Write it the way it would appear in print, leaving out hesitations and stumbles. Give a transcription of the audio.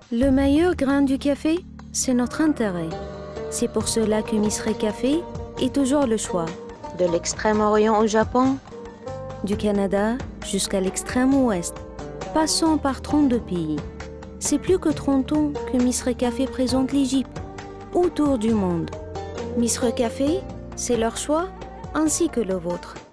Le meilleur grain du café, c'est notre intérêt. C'est pour cela que Misre Café est toujours le choix. De l'extrême-orient au Japon, du Canada jusqu'à l'extrême ouest, passant par 32 pays. C'est plus que 30 ans que Misre Café présente l'Égypte, autour du monde. Misre Café, c'est leur choix, ainsi que le vôtre.